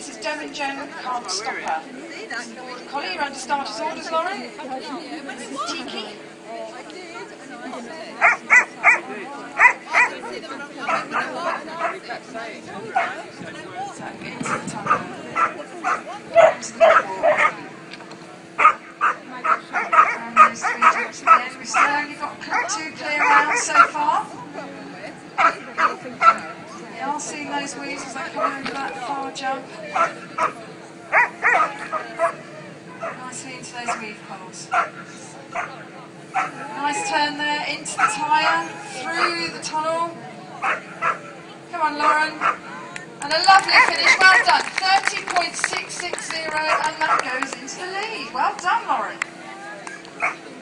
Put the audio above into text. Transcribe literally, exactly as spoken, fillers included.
Missus Devon Jen can't stop her. Collie, you're under starter's orders, Lauren. Tiki. So, into the tunnel. And those three jumps at the end. We've still only got two clear rounds so far. You are seeing those wheels as they come over that far jump. Nicely into those weave poles. Nice turn there, into the tyre, through the tunnel. Come on, Lauren. And a lovely finish, well done. thirty point six six zero, and that goes into the lead. Well done, Lauren.